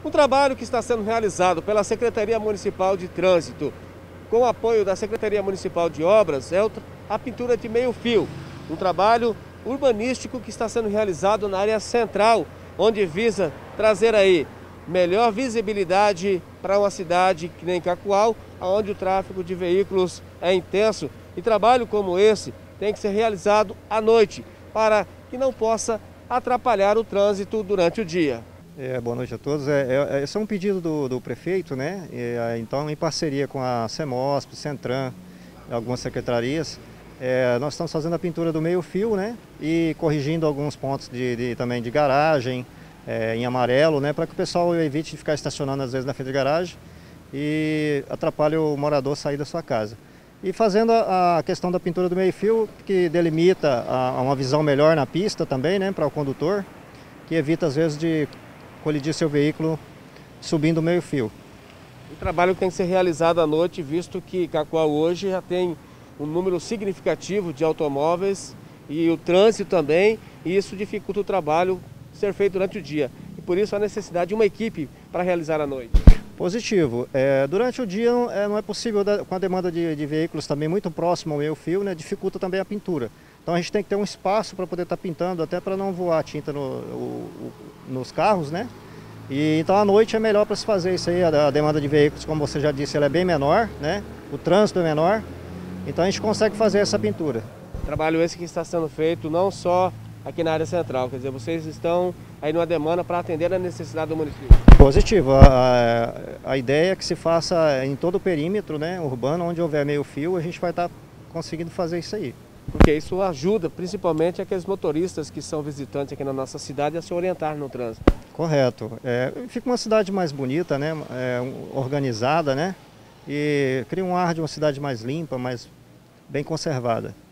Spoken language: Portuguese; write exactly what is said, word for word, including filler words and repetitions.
Um trabalho que está sendo realizado pela Secretaria Municipal de Trânsito, com o apoio da Secretaria Municipal de Obras, é a pintura de meio-fio. Um trabalho urbanístico que está sendo realizado na área central, onde visa trazer aí melhor visibilidade para uma cidade que nem Cacoal, onde o tráfego de veículos é intenso. E trabalho como esse tem que ser realizado à noite, para que não possa atrapalhar o trânsito durante o dia. É, boa noite a todos. É, é, esse é um pedido do, do prefeito, né? É, então, em parceria com a CEMOSP, Centram, algumas secretarias, é, nós estamos fazendo a pintura do meio-fio, né? E corrigindo alguns pontos de, de, também de garagem, é, em amarelo, né? Para que o pessoal evite de ficar estacionando às vezes na frente de garagem e atrapalhe o morador sair da sua casa. E fazendo a, a questão da pintura do meio-fio, que delimita a, a uma visão melhor na pista também, né? Para o condutor, que evita às vezes de colidir seu veículo subindo o meio-fio. O trabalho tem que ser realizado à noite, visto que Cacoal hoje já tem um número significativo de automóveis e o trânsito também, e isso dificulta o trabalho ser feito durante o dia. E por isso a necessidade de uma equipe para realizar à noite. Positivo. É, durante o dia não é, não é possível, com a demanda de, de veículos também muito próximo ao meio-fio, né, dificulta também a pintura. Então a gente tem que ter um espaço para poder estar pintando, até para não voar tinta no, o, o, nos carros, né? E, então à noite é melhor para se fazer isso aí, a, a demanda de veículos, como você já disse, ela é bem menor, né? O trânsito é menor, então a gente consegue fazer essa pintura. Trabalho esse que está sendo feito não só aqui na área central, quer dizer, vocês estão aí numa demanda para atender a necessidade do município. Positivo, a, a, a ideia é que se faça em todo o perímetro, né, urbano, onde houver meio-fio, a gente vai estar conseguindo fazer isso aí. Porque isso ajuda principalmente aqueles motoristas que são visitantes aqui na nossa cidade a se orientar no trânsito. Correto. É, fica uma cidade mais bonita, né, é, organizada, né, e cria um ar de uma cidade mais limpa, mais bem conservada.